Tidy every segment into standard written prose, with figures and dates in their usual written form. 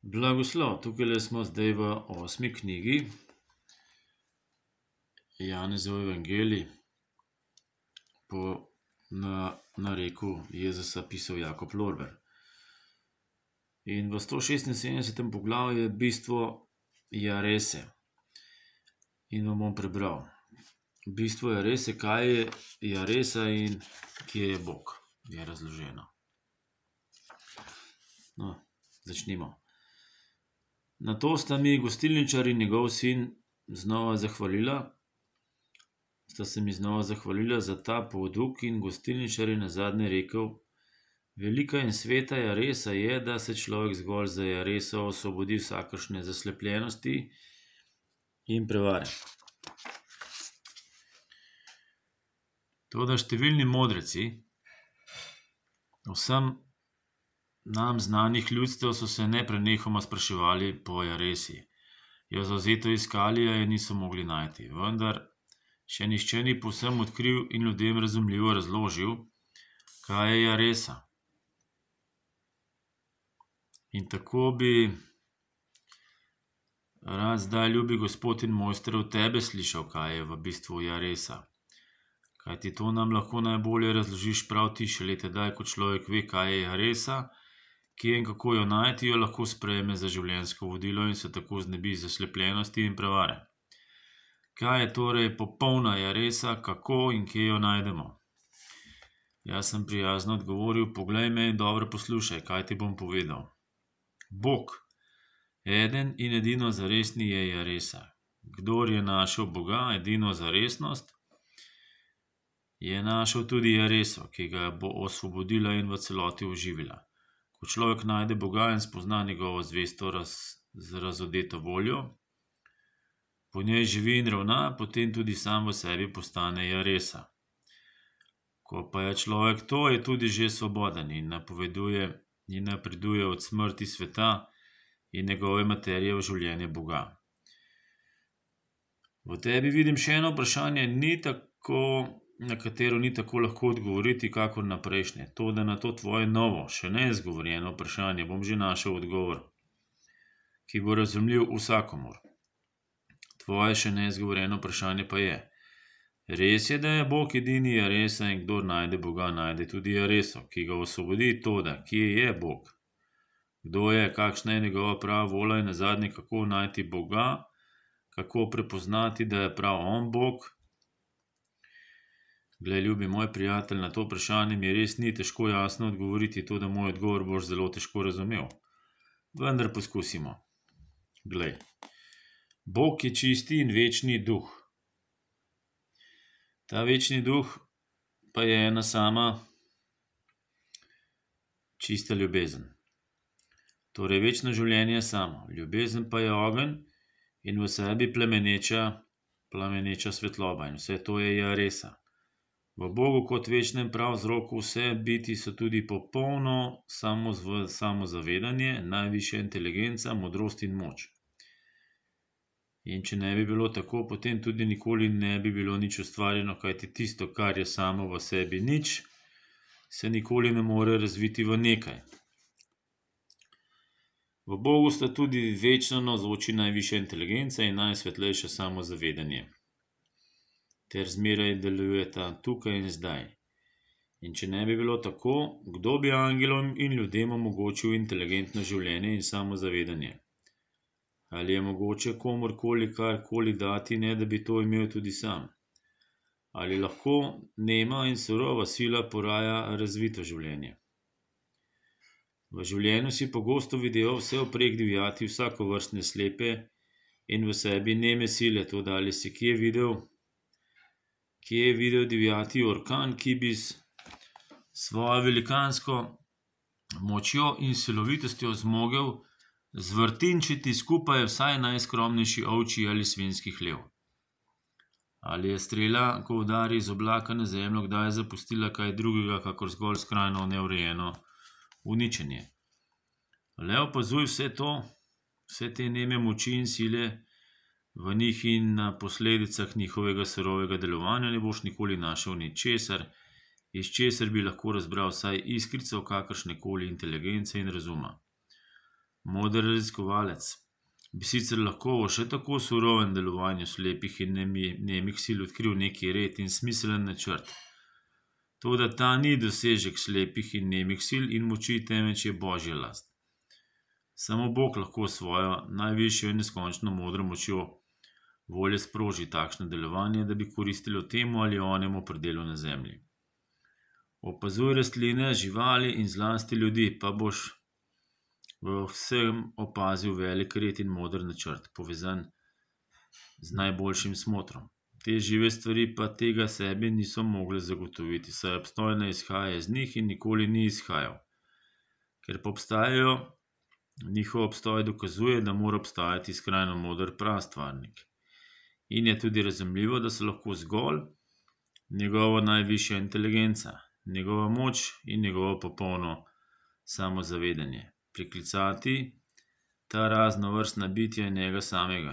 Blagoslov, tukaj smo zdaj v 8. knjigi Janezov evangelij po nareku Jezusa pisal Jakob Lorber. In v 176. poglavju je bistvo Jarese. In vam bom prebral. Bistvo Jarese, kaj je Jaresa in kje je Bog, je razloženo. No, začnimo. Nato sta mi gostilničar in njegov sin se mi znova zahvalila za ta poduk in gostilničar je nazadnje rekel: velika in sveta Jaresa je, da se človek zgolj za Jareso osvobodi vsakršne zaslepljenosti in prevare. Toda številni modreci vsem nam znanih ljudstev so se neprenehoma spraševali po Jaresi. Jo zavzeto iskali, a je niso mogli najti. Vendar še nihče ni povsem odkril in ljudem razumljivo razložil, kaj je Jaresa. In tako bi rad zdaj, ljubi Gospod in mojster, od tebe slišal, kaj je v bistvu Jaresa. Kajti to nam lahko najbolje razložiš prav ti, šele tedaj, ko človek ve, kaj je Jaresa, kje in kako jo najti, jo lahko sprejme za življenjsko vodilo in se tako znebi zaslepljenosti in prevare. Kaj je torej popolna Jaresa, kako in kje jo najdemo? Jaz sem prijazno odgovoril: poglej me in dobro poslušaj, kaj ti bom povedal. Bog, eden in edino zaresni, je Jaresa. Kdor je našel Boga, edino zaresnost, je našel tudi Jareso, ki ga bo osvobodila in v celoti oživila. Ko človek najde Boga in spozna njegovo zvesto razodeto voljo, po njej živi in ravna, potem tudi sam v sebi postane Jaresa. Ko pa je človek to, je tudi že svoboden in napreduje od smrti sveta in njegove materije v življenje Boga. V tebi vidim še eno vprašanje, na katero ni tako lahko odgovoriti, kakor na prejšnje. To, da na to tvoje novo, še ne izgovorjeno vprašanje bom že našel odgovor, ki bo razumljiv vsakomur. Tvoje še ne izgovorjeno vprašanje pa je: res je, da je Bog edini Jaresa in kdor najde Boga, najde tudi Jareso, ki ga osvobodi. Toda, kje je Bog? Kdo je, kakšna je njegova prava volja in nazadnje, kako najti Boga, kako prepoznati, da je prav on Bog? Glej, ljubi moj prijatelj, na to vprašanje mi res ni težko jasno odgovoriti, to, da moj odgovor boš zelo težko razumel. Vendar poskusimo. Glej, Bog je čisti in večni duh. Ta večni duh pa je ena sama čista ljubezen. Torej, večno življenje je samo. Ljubezen pa je ogenj in v sebi plameneča svetloba in vse to je Jaresa. V Bogu kot večnem pravzroku vse biti so tudi popolno samozavedanje, najvišja inteligenca, modrost in moč. In če ne bi bilo tako, potem tudi nikoli ne bi bilo nič ustvarjeno, kajti tisto, kar je samo v sebi nič, se nikoli ne more razviti v nekaj. V Bogu sta tudi večno navzoči najvišja inteligenca in najsvetlejše samozavedanje, ter zmeraj delujeta tukaj in zdaj. In če ne bi bilo tako, kdo bi angelom in ljudem omogočil inteligentno življenje in samozavedanje? Ali je mogoče komurkoli karkoli dati, ne da bi to imel tudi sam? Ali lahko nema in surova sila poraja razvito življenje? V življenju si pogosto videl vse vprek divjati vsakovrstne slepe in v sebi neme sile, to ali si kje je videl divjati orkan, ki bi s svojo velikansko močjo in silovitostjo zmogel zvrtinčiti skupaj vsaj najskromnejši ovčji ali svinjski hlev? Ali je strela, ko udari iz oblaka na zemljo, kdaj zapustila kaj drugega, kakor zgolj skrajno neurejeno uničenje? Le opazuj vse to, vse te neme moči in sile v njih in na posledicah njihovega surovega delovanja ne boš nikoli našel ničesar, iz česar bi lahko razbral vsaj iskrico kakršnekoli inteligence in razuma. Moder raziskovalec bi sicer lahko v še tako surovem delovanju slepih in nemih sil odkril neki red in smiselen načrt. Toda ta ni dosežek slepih in nemih sil in moči, temveč je božja last. Samo Bog lahko svojo najvišjo in neskončno modro močjo volje sproži takšno delovanje, da bi koristilo temu ali onemu predelu na zemlji. Opazuj rastline, živali in zlasti ljudi, pa boš v vsem opazil velik red in moder načrt, povezan z najboljšim smotrom. Te žive stvari pa tega sebi niso mogle zagotoviti, saj obstoj ne izhaja iz njih in nikoli ni izhajal. Ker pa obstajajo, njihov obstoj dokazuje, da mora obstajati skrajno moder prastvarnik. In je tudi razumljivo, da se lahko zgolj njegova najvišja inteligenca, njegova moč in njegovo popolno samozavedanje priklicati ta raznovrstna bitja in njega samega.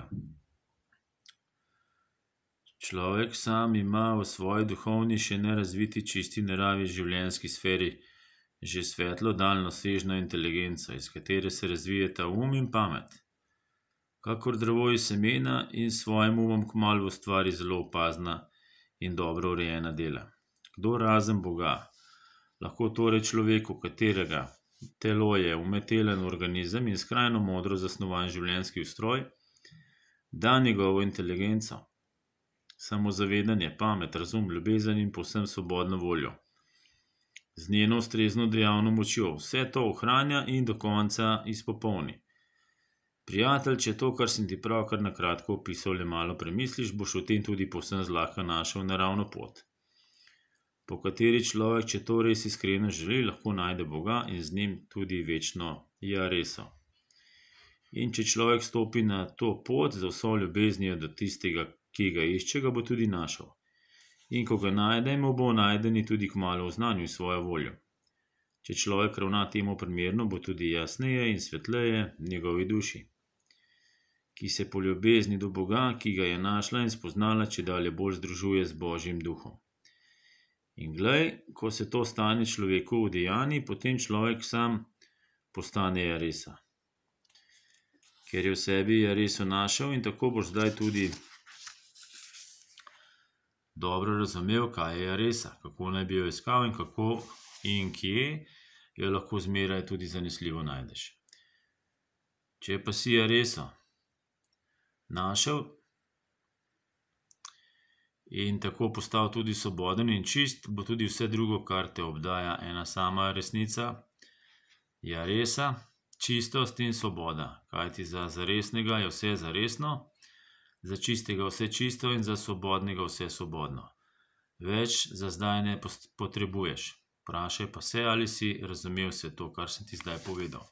Človek sam ima v svoji duhovni še nerazviti čisti naravi življenjski sferi že svetlo daljnosežno inteligenco, iz katere se razvijeta in pamet. Kakor drevo iz semena in s svojim umom kmalu ustvari zelo opazna in dobro urejena dela. Kdo razen Boga lahko torej človeku, katerega telo je umetelen organizem in skrajno modro zasnovan življenjski ustroj, da njegovo inteligenco, samozavedanje, pamet, razum, ljubezen in povsem svobodno voljo, z njeno ustrezno dejavno močjo, vse to ohranja in do konca izpopolni. Prijatelj, če to, kar sem ti pravkar na kratko opisal, le malo premisliš, boš v tem tudi povsem zlahka našel naravno pot, po kateri človek, če to res iskreno želi, lahko najde Boga in z njim tudi večno jareso. In če človek stopi na to pot z vso ljubeznijo do tistega, ki ga išče, ga bo tudi našel. In ko ga najde, mu bo najdeni tudi kmalu oznanil svojo voljo. Če človek ravna temu primerno, bo tudi jasneje in svetleje njegovi duši, ki se po ljubezni do Boga, ki ga je našla in spoznala, čedalje bolj združuje z Božjim duhom. In glej, ko se to stane človeku udejani, potem človek sam postane jaresa. Ker je v sebi jareso našel in tako boš zdaj tudi dobro razumel, kaj je jaresa, kako naj bi jo iskal in kako in kje jo lahko zmeraj tudi zanesljivo najdeš. Če pa si jareso našel in tako postal tudi svoboden in čist, bo tudi vse drugo, kar te obdaja, ena sama resnica, jaresa, čistost in svoboda, kajti za zaresnega je vse zaresno, za čistega vse čisto in za svobodnega vse svobodno. Več za zdaj ne potrebuješ. Vprašaj pa se, ali si razumel vse to, kar sem ti zdaj povedal.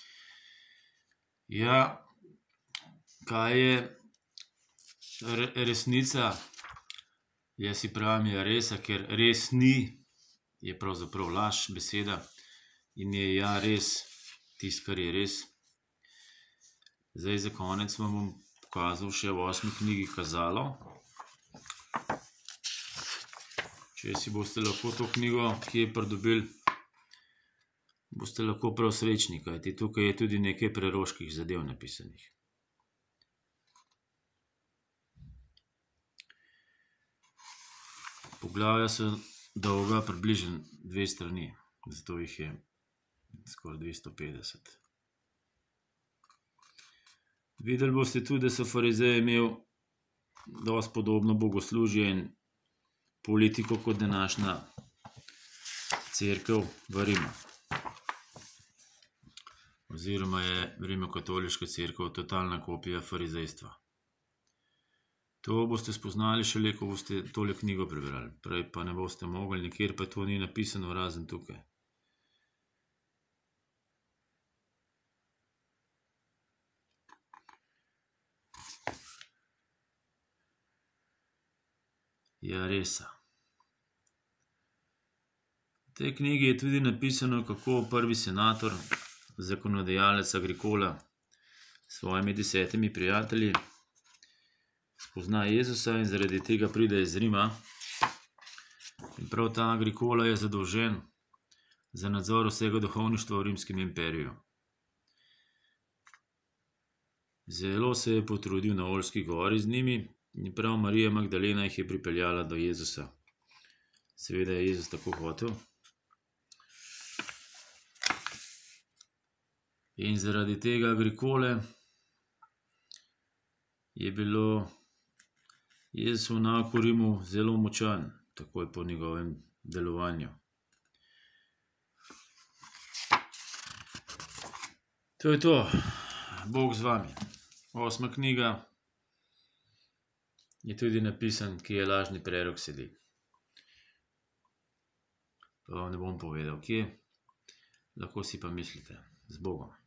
Ja, kaj je resnica? Jaz si pravim jaresa, ker res ni, je pravzaprav laž beseda in je ja res tisto, kar je res. Zdaj za konec vam bom pokazal še v 8. knjigi Kazalo. Če si boste lahko to knjigo kje pridobili, boste lahko prav srečni, kajti tukaj je tudi nekaj preroških zadev napisanih. Poglavja so dolga približno 2 strani, zato jih je skoraj 250. Videli boste tudi, da so farizeji imeli dosti podobno bogoslužje in politiko kot današnja cerkev v Rimu. Oziroma je rimokatoliška cerkev totalna kopija farizejstva. To boste spoznali šele, ko boste tole knjigo prebrali. Prej pa ne boste mogli, nikjer pa to ni napisano, razen tukaj. Jaresa. V tej knjigi je tudi napisano, kako prvi senator, zakonodajalec Agricola s svojimi 10 prijatelji spozna Jezusa in zaradi tega pride iz Rima. In prav ta Agricola je zadolžen za nadzor vsega duhovništva v rimskem imperiju. Zelo se je potrudil na Oljski gori z njimi in prav Marija Magdalena jih je pripeljala do Jezusa. Seveda je Jezus tako hotel. In zaradi tega Agrikole je bilo Jezusov nauk v Rimu zelo močan, takoj po njegovem delovanju. To je to. Bog z vami. 8. knjiga je tudi napisan, kje lažni prerok sedi. Pa vam ne bom povedal, kje. Lahko si pa mislite. Z Bogom.